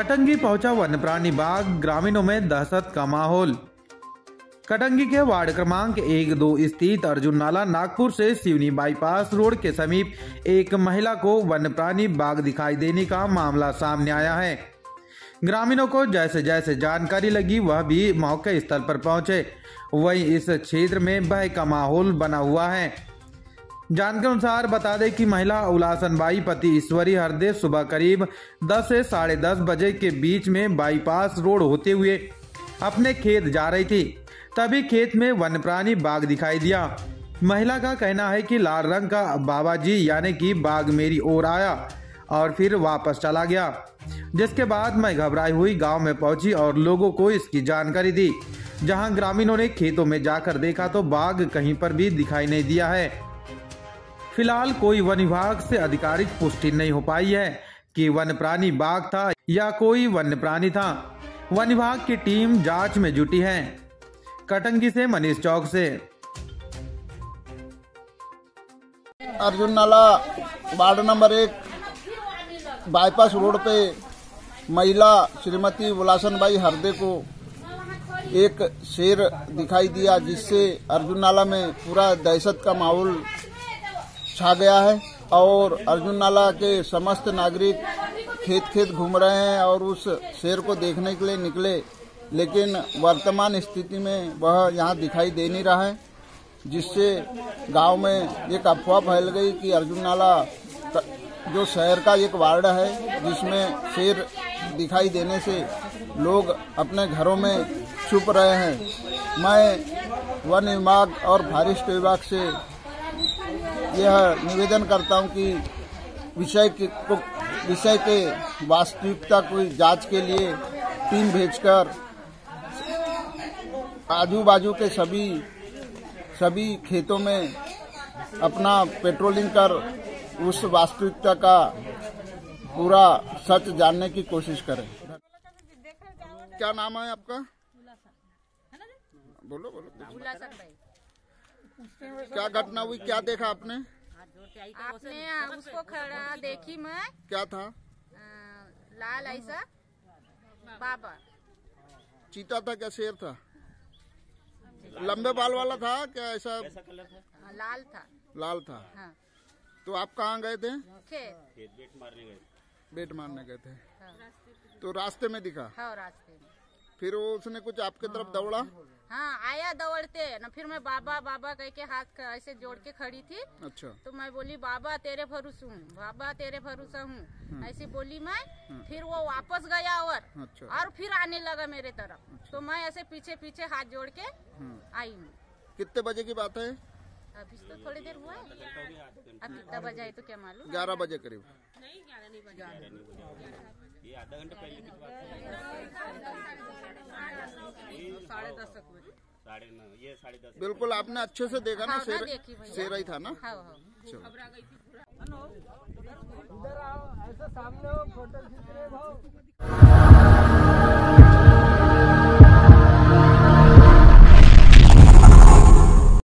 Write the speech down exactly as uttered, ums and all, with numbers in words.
कटंगी पहुंचा वन्य प्राणी बाग, ग्रामीणों में दहशत का माहौल। कटंगी के वार्ड क्रमांक एक दो स्थित अर्जुन नाला नागपुर से सिवनी बाईपास रोड के समीप एक महिला को वन्य प्राणी बाग दिखाई देने का मामला सामने आया है। ग्रामीणों को जैसे जैसे जानकारी लगी वह भी मौके स्थल पर पहुंचे। वहीं इस क्षेत्र में भय का माहौल बना हुआ है। जानकारी अनुसार बता दें कि महिला उलासन बाई पति ईश्वरी हरदे सुबह करीब दस से साढ़े दस बजे के बीच में बाईपास रोड होते हुए अपने खेत जा रही थी। तभी खेत में वन्य प्राणी बाघ दिखाई दिया। महिला का कहना है कि लाल रंग का बाबा जी यानी कि बाघ मेरी ओर आया और फिर वापस चला गया। जिसके बाद मैं घबराई हुई गांव में पहुंची और लोगों को इसकी जानकारी दी। जहां ग्रामीणों ने खेतों में जाकर देखा तो बाघ कहीं पर भी दिखाई नहीं दिया है। फिलहाल कोई वन विभाग से आधिकारिक पुष्टि नहीं हो पाई है कि वन्य प्राणी बाघ था या कोई वन्य प्राणी था। वन विभाग की टीम जांच में जुटी है। कटंगी से मनीष चौक से। अर्जुन नाला वार्ड नंबर एक बाईपास रोड पे महिला श्रीमती उलासन बाई हरदे को एक शेर दिखाई दिया, जिससे अर्जुन नाला में पूरा दहशत का माहौल छा गया है और अर्जुन नाला के समस्त नागरिक खेत खेत घूम रहे हैं और उस शेर को देखने के लिए निकले, लेकिन वर्तमान स्थिति में वह यहाँ दिखाई दे नहीं रहा है, जिससे गांव में एक अफवाह फैल गई कि अर्जुन नाला जो शहर का एक वार्ड है जिसमें शेर दिखाई देने से लोग अपने घरों में छुप रहे हैं। मैं वन विभाग और फॉरेस्ट विभाग से यह निवेदन करता हूं कि विषय के को विषय के वास्तविकता को जांच के लिए टीम भेजकर आजू बाजू के सभी सभी खेतों में अपना पेट्रोलिंग कर उस वास्तविकता का पूरा सच जानने की कोशिश करें। क्या नाम है आपका? बोलो बोलो। क्या घटना हुई, क्या देखा आपने? आपने उसको खड़ा देखी मैं। क्या था? आ, लाल ऐसा बाबा। चीता था क्या शेर था? लंबे बाल वाला था क्या? ऐसा लाल था। लाल था। हाँ। तो आप कहाँ गए थे? खेत बेट मारने गए बेट मारने गए थे। हाँ। तो रास्ते में दिखा? हाँ, रास्ते में। फिर वो उसने कुछ आपके तरफ दौड़ा? हाँ, आया दौड़ते न, फिर मैं बाबा बाबा कह के हाथ ऐसे जोड़ के खड़ी थी। अच्छा। तो मैं बोली बाबा तेरे भरोसा हूँ, बाबा तेरे भरोसा हूँ, ऐसी बोली मैं। फिर वो वापस गया और अच्छा। और फिर आने लगा मेरे तरफ। अच्छा। तो मैं ऐसे पीछे पीछे हाथ जोड़ के आई हूँ। कितने बजे की बात है? अभी तो थोड़ी देर हुआ है। अब कितना बजा है तो क्या मालूम? ग्यारह बजे करीब। नहीं, ग्यारह नहीं बजा। ये आधा घंटा पहले की बात है। साढ़े दस तक बजे। साढ़े नौ, ये साढ़े दस। बिल्कुल आपने अच्छे से देखा ना? हाँ, शेर शेर ही था ना? हाँ, हाँ। चलो। इधर आओ, ऐसे सामने हो, फोटो खींच रहे हो।